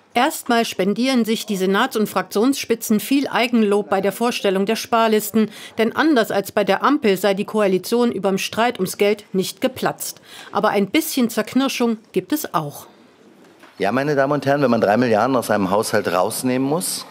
Erstmal spendieren sich die Senats- und Fraktionsspitzen viel Eigenlob bei der Vorstellung der Sparlisten. Denn anders als bei der Ampel sei die Koalition überm Streit ums Geld nicht geplatzt. Aber ein bisschen Zerknirschung gibt es auch. Ja, meine Damen und Herren, wenn man 3 Milliarden aus einem Haushalt rausnehmen muss,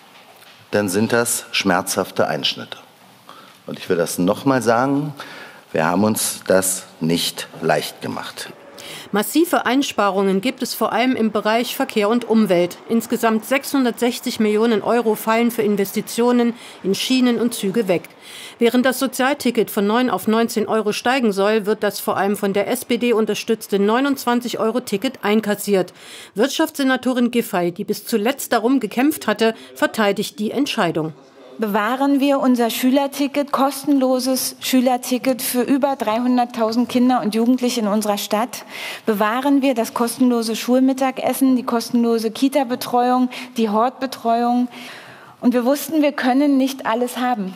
dann sind das schmerzhafte Einschnitte. Und ich will das nochmal sagen, wir haben uns das nicht leicht gemacht. Massive Einsparungen gibt es vor allem im Bereich Verkehr und Umwelt. Insgesamt 660 Millionen Euro fallen für Investitionen in Schienen und Züge weg. Während das Sozialticket von 9 auf 19 Euro steigen soll, wird das vor allem von der SPD unterstützte 29-Euro-Ticket einkassiert. Wirtschaftssenatorin Giffey, die bis zuletzt darum gekämpft hatte, verteidigt die Entscheidung. Bewahren wir unser Schülerticket, kostenloses Schülerticket für über 300.000 Kinder und Jugendliche in unserer Stadt. Bewahren wir das kostenlose Schulmittagessen, die kostenlose Kita-Betreuung, die Hortbetreuung. Und wir wussten, wir können nicht alles haben.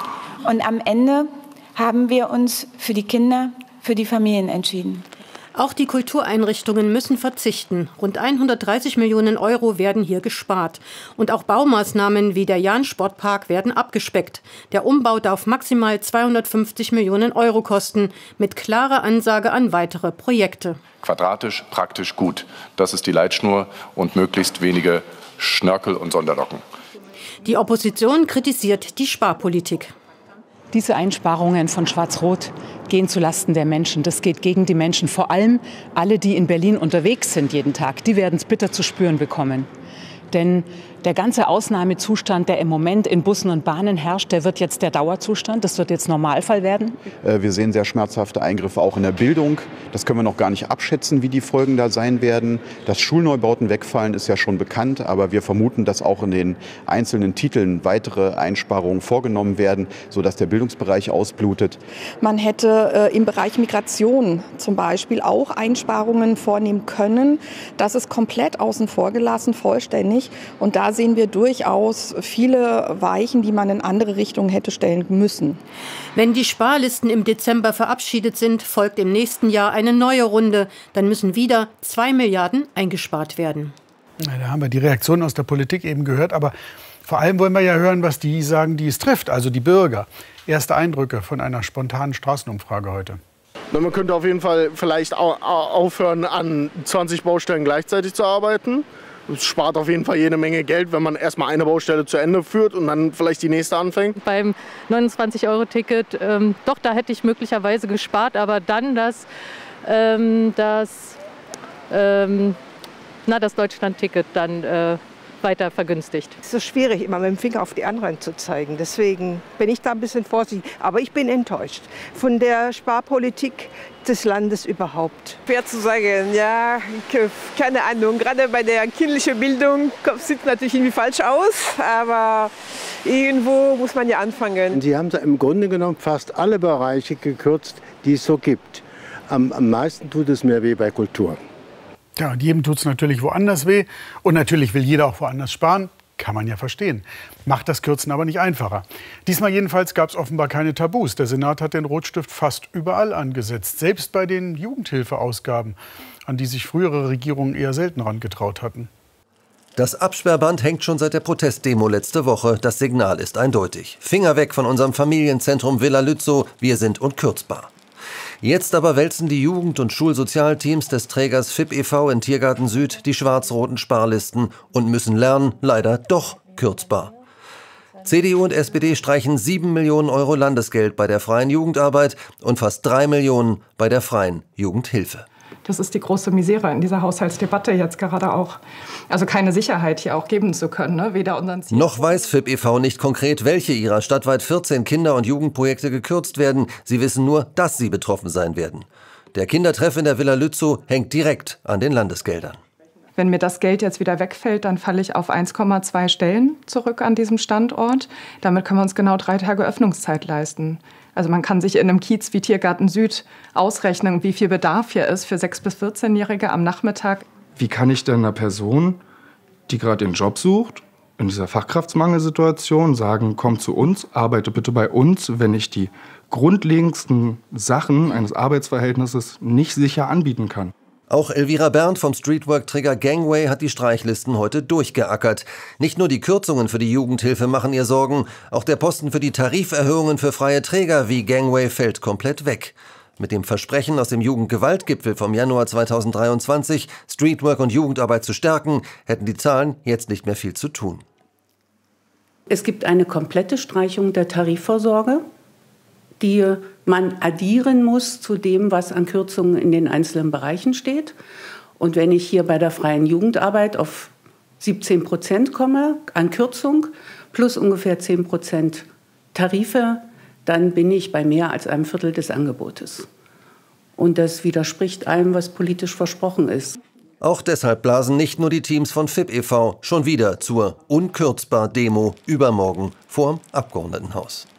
Und am Ende haben wir uns für die Kinder, für die Familien entschieden. Auch die Kultureinrichtungen müssen verzichten. Rund 130 Millionen Euro werden hier gespart. Und auch Baumaßnahmen wie der Jahn-Sportpark werden abgespeckt. Der Umbau darf maximal 250 Millionen Euro kosten, mit klarer Ansage an weitere Projekte. Quadratisch, praktisch, gut. Das ist die Leitschnur und möglichst wenige Schnörkel und Sonderlocken. Die Opposition kritisiert die Sparpolitik. Diese Einsparungen von Schwarz-Rot gehen zulasten der Menschen. Das geht gegen die Menschen. Vor allem alle, die in Berlin unterwegs sind jeden Tag, die werden es bitter zu spüren bekommen. Denn der ganze Ausnahmezustand, der im Moment in Bussen und Bahnen herrscht, der wird jetzt der Dauerzustand. Das wird jetzt Normalfall werden. Wir sehen sehr schmerzhafte Eingriffe auch in der Bildung. Das können wir noch gar nicht abschätzen, wie die Folgen da sein werden. Dass Schulneubauten wegfallen, ist ja schon bekannt. Aber wir vermuten, dass auch in den einzelnen Titeln weitere Einsparungen vorgenommen werden, sodass der Bildungsbereich ausblutet. Man hätte im Bereich Migration zum Beispiel auch Einsparungen vornehmen können. Das ist komplett außen vor gelassen, vollständig. Und da sehen wir durchaus viele Weichen, die man in andere Richtungen hätte stellen müssen. Wenn die Sparlisten im Dezember verabschiedet sind, folgt im nächsten Jahr eine neue Runde. Dann müssen wieder 2 Milliarden eingespart werden. Ja, da haben wir die Reaktion aus der Politik eben gehört. Aber vor allem wollen wir ja hören, was die sagen, die es trifft, also die Bürger. Erste Eindrücke von einer spontanen Straßenumfrage heute. Man könnte auf jeden Fall vielleicht aufhören, an 20 Baustellen gleichzeitig zu arbeiten. Es spart auf jeden Fall jede Menge Geld, wenn man erstmal eine Baustelle zu Ende führt und dann vielleicht die nächste anfängt. Beim 29-Euro-Ticket, doch, da hätte ich möglicherweise gespart, aber dann das Deutschland-Ticket dann weiter vergünstigt. Es ist schwierig, immer mit dem Finger auf die anderen zu zeigen. Deswegen bin ich da ein bisschen vorsichtig. Aber ich bin enttäuscht von der Sparpolitik des Landes überhaupt. Schwer zu sagen, ja, keine Ahnung. Gerade bei der kindlichen Bildung sieht es natürlich irgendwie falsch aus, aber irgendwo muss man ja anfangen. Sie haben im Grunde genommen fast alle Bereiche gekürzt, die es so gibt. Am meisten tut es mir weh bei Kultur. Ja, und jedem tut es natürlich woanders weh. Und natürlich will jeder auch woanders sparen. Kann man ja verstehen. Macht das Kürzen aber nicht einfacher. Diesmal jedenfalls gab es offenbar keine Tabus. Der Senat hat den Rotstift fast überall angesetzt. Selbst bei den Jugendhilfeausgaben, an die sich frühere Regierungen eher selten herangetraut hatten. Das Absperrband hängt schon seit der Protestdemo letzte Woche. Das Signal ist eindeutig. Finger weg von unserem Familienzentrum Villa Lützow. Wir sind unkürzbar. Jetzt aber wälzen die Jugend- und Schulsozialteams des Trägers FIP e.V. in Tiergarten Süd die schwarz-roten Sparlisten und müssen lernen, leider doch kürzbar. CDU und SPD streichen 7 Millionen Euro Landesgeld bei der freien Jugendarbeit und fast 3 Millionen bei der freien Jugendhilfe. Das ist die große Misere in dieser Haushaltsdebatte jetzt gerade auch. Also keine Sicherheit hier auch geben zu können, ne? Weder unseren Ziel. Noch weiß FIP e.V. nicht konkret, welche ihrer stadtweit 14 Kinder- und Jugendprojekte gekürzt werden. Sie wissen nur, dass sie betroffen sein werden. Der Kindertreff in der Villa Lützow hängt direkt an den Landesgeldern. Wenn mir das Geld jetzt wieder wegfällt, dann falle ich auf 1,2 Stellen zurück an diesem Standort. Damit können wir uns genau 3 Tage Öffnungszeit leisten. Also man kann sich in einem Kiez wie Tiergarten Süd ausrechnen, wie viel Bedarf hier ist für 6- bis 14-Jährige am Nachmittag. Wie kann ich denn einer Person, die gerade den Job sucht, in dieser Fachkraftsmangelsituation sagen, komm zu uns, arbeite bitte bei uns, wenn ich die grundlegendsten Sachen eines Arbeitsverhältnisses nicht sicher anbieten kann? Auch Elvira Berndt vom Streetwork-Träger Gangway hat die Streichlisten heute durchgeackert. Nicht nur die Kürzungen für die Jugendhilfe machen ihr Sorgen, auch der Posten für die Tariferhöhungen für freie Träger wie Gangway fällt komplett weg. Mit dem Versprechen aus dem Jugendgewaltgipfel vom Januar 2023, Streetwork und Jugendarbeit zu stärken, hätten die Zahlen jetzt nicht mehr viel zu tun. Es gibt eine komplette Streichung der Tarifvorsorge, die man addieren muss zu dem, was an Kürzungen in den einzelnen Bereichen steht. Und wenn ich hier bei der freien Jugendarbeit auf 17% komme an Kürzung plus ungefähr 10% Tarife, dann bin ich bei mehr als einem Viertel des Angebotes. Und das widerspricht allem, was politisch versprochen ist. Auch deshalb blasen nicht nur die Teams von FIP e.V. schon wieder zur Unkürzbar-Demo übermorgen vorm Abgeordnetenhaus.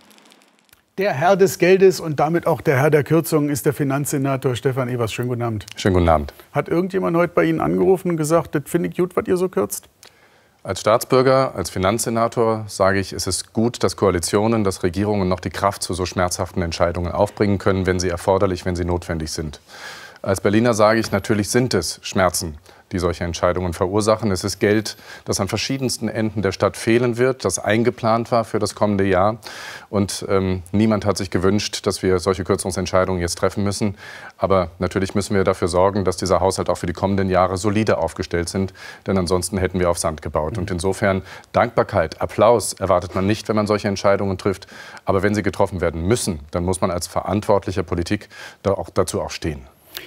Der Herr des Geldes und damit auch der Herr der Kürzungen ist der Finanzsenator Stefan Evers. Schönen guten Abend. Schönen guten Abend. Hat irgendjemand heute bei Ihnen angerufen und gesagt, das finde ich gut, was ihr so kürzt? Als Staatsbürger, als Finanzsenator sage ich, es ist gut, dass Koalitionen, dass Regierungen noch die Kraft zu so schmerzhaften Entscheidungen aufbringen können, wenn sie erforderlich, wenn sie notwendig sind. Als Berliner sage ich, natürlich sind es Schmerzen, die solche Entscheidungen verursachen. Es ist Geld, das an verschiedensten Enden der Stadt fehlen wird, das eingeplant war für das kommende Jahr. Und niemand hat sich gewünscht, dass wir solche Kürzungsentscheidungen jetzt treffen müssen. Aber natürlich müssen wir dafür sorgen, dass dieser Haushalt auch für die kommenden Jahre solide aufgestellt sind. Denn ansonsten hätten wir auf Sand gebaut. Und insofern Dankbarkeit, Applaus erwartet man nicht, wenn man solche Entscheidungen trifft. Aber wenn sie getroffen werden müssen, dann muss man als verantwortlicher Politik dazu auch stehen.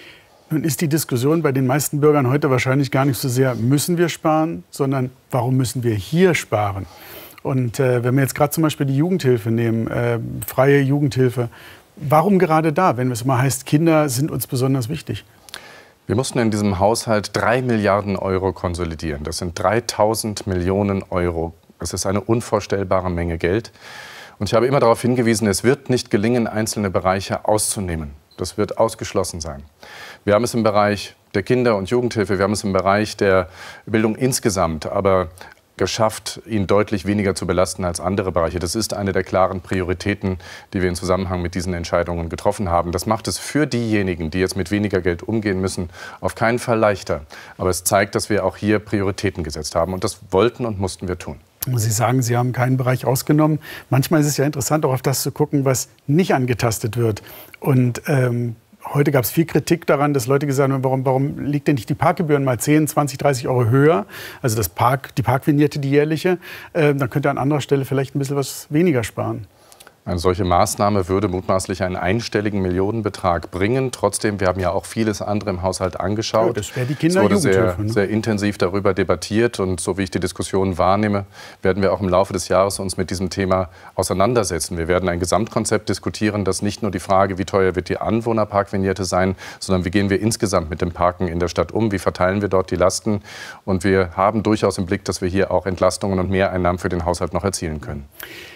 Nun ist die Diskussion bei den meisten Bürgern heute wahrscheinlich gar nicht so sehr, müssen wir sparen, sondern warum müssen wir hier sparen? Und wenn wir jetzt gerade zum Beispiel die Jugendhilfe nehmen, freie Jugendhilfe, warum gerade da, wenn es mal heißt, Kinder sind uns besonders wichtig? Wir mussten in diesem Haushalt 3 Milliarden Euro konsolidieren. Das sind 3.000 Millionen Euro. Das ist eine unvorstellbare Menge Geld. Und ich habe immer darauf hingewiesen, es wird nicht gelingen, einzelne Bereiche auszunehmen. Das wird ausgeschlossen sein. Wir haben es im Bereich der Kinder- und Jugendhilfe, wir haben es im Bereich der Bildung insgesamt, aber geschafft, ihn deutlich weniger zu belasten als andere Bereiche. Das ist eine der klaren Prioritäten, die wir im Zusammenhang mit diesen Entscheidungen getroffen haben. Das macht es für diejenigen, die jetzt mit weniger Geld umgehen müssen, auf keinen Fall leichter. Aber es zeigt, dass wir auch hier Prioritäten gesetzt haben. Und das wollten und mussten wir tun. Sie sagen, Sie haben keinen Bereich ausgenommen. Manchmal ist es ja interessant, auch auf das zu gucken, was nicht angetastet wird. Und heute gab es viel Kritik daran, dass Leute gesagt haben, warum liegt denn nicht die Parkgebühren mal 10, 20, 30 Euro höher? Also die Parkvignette, die jährliche. Dann könnte an anderer Stelle vielleicht ein bisschen was weniger sparen. Eine solche Maßnahme würde mutmaßlich einen einstelligen Millionenbetrag bringen. Trotzdem, wir haben ja auch vieles andere im Haushalt angeschaut. Ja, das wäre die Kinder-Jugendhilfe. Es wurde sehr intensiv darüber debattiert. Und so wie ich die Diskussion wahrnehme, werden wir auch im Laufe des Jahres uns mit diesem Thema auseinandersetzen. Wir werden ein Gesamtkonzept diskutieren, das nicht nur die Frage, wie teuer wird die Anwohnerparkvignette sein, sondern wie gehen wir insgesamt mit dem Parken in der Stadt um, wie verteilen wir dort die Lasten. Und wir haben durchaus im Blick, dass wir hier auch Entlastungen und Mehreinnahmen für den Haushalt noch erzielen können.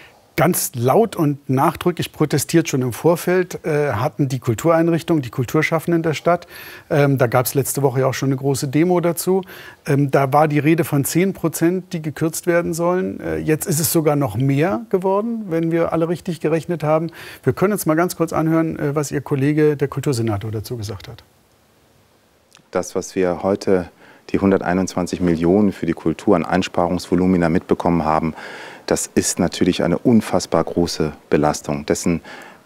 Ganz laut und nachdrücklich protestiert schon im Vorfeld hatten die Kultureinrichtungen, die Kulturschaffenden der Stadt. Da gab es letzte Woche ja auch schon eine große Demo dazu. Da war die Rede von 10%, die gekürzt werden sollen. Jetzt ist es sogar noch mehr geworden, wenn wir alle richtig gerechnet haben. Wir können uns mal ganz kurz anhören, was Ihr Kollege, der Kultursenator, dazu gesagt hat. Das, was wir heute, die 121 Millionen für die Kultur an Einsparungsvolumina mitbekommen haben, das ist natürlich eine unfassbar große Belastung. Dessen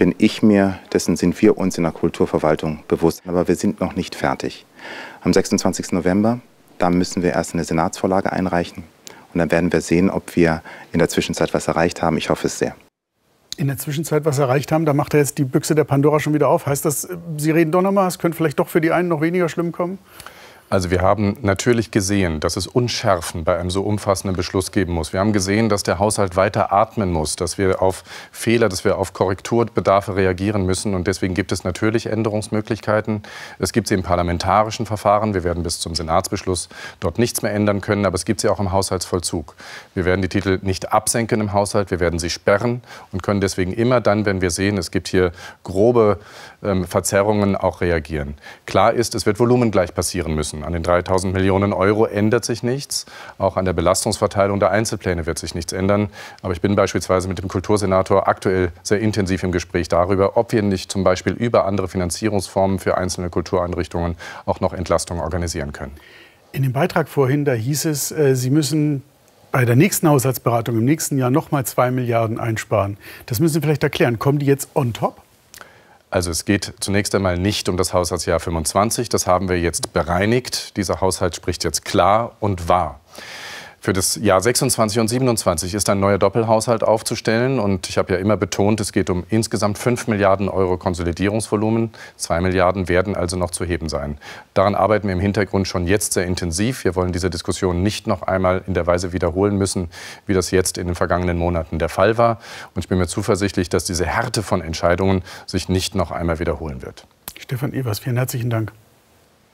sind wir uns in der Kulturverwaltung bewusst. Aber wir sind noch nicht fertig. Am 26. November, da müssen wir erst eine Senatsvorlage einreichen. Und dann werden wir sehen, ob wir in der Zwischenzeit was erreicht haben. Ich hoffe es sehr. In der Zwischenzeit was erreicht haben, da macht er jetzt die Büchse der Pandora schon wieder auf. Heißt das, Sie reden doch noch mal, es könnte vielleicht doch für die einen noch weniger schlimm kommen? Also wir haben natürlich gesehen, dass es Unschärfen bei einem so umfassenden Beschluss geben muss. Wir haben gesehen, dass der Haushalt weiter atmen muss, dass wir auf Fehler, dass wir auf Korrekturbedarfe reagieren müssen. Und deswegen gibt es natürlich Änderungsmöglichkeiten. Es gibt sie im parlamentarischen Verfahren. Wir werden bis zum Senatsbeschluss dort nichts mehr ändern können. Aber es gibt sie auch im Haushaltsvollzug. Wir werden die Titel nicht absenken im Haushalt. Wir werden sie sperren und können deswegen immer dann, wenn wir sehen, es gibt hier grobe Verzerrungen, auch reagieren. Klar ist, es wird volumengleich passieren müssen. beschlossen. An den 3.000 Millionen Euro ändert sich nichts. Auch an der Belastungsverteilung der Einzelpläne wird sich nichts ändern. Aber ich bin beispielsweise mit dem Kultursenator aktuell sehr intensiv im Gespräch darüber, ob wir nicht zum Beispiel über andere Finanzierungsformen für einzelne Kultureinrichtungen auch noch Entlastungen organisieren können. In dem Beitrag vorhin, da hieß es, Sie müssen bei der nächsten Haushaltsberatung im nächsten Jahr noch mal 2 Milliarden einsparen. Das müssen Sie vielleicht erklären. Kommen die jetzt on top? Also es geht zunächst einmal nicht um das Haushaltsjahr 25. Das haben wir jetzt bereinigt. Dieser Haushalt spricht jetzt klar und wahr. Für das Jahr 26 und 27 ist ein neuer Doppelhaushalt aufzustellen. Und ich habe ja immer betont, es geht um insgesamt 5 Milliarden Euro Konsolidierungsvolumen. 2 Milliarden werden also noch zu heben sein. Daran arbeiten wir im Hintergrund schon jetzt sehr intensiv. Wir wollen diese Diskussion nicht noch einmal in der Weise wiederholen müssen, wie das jetzt in den vergangenen Monaten der Fall war. Und ich bin mir zuversichtlich, dass diese Härte von Entscheidungen sich nicht noch einmal wiederholen wird. Stefan Evers, vielen herzlichen Dank.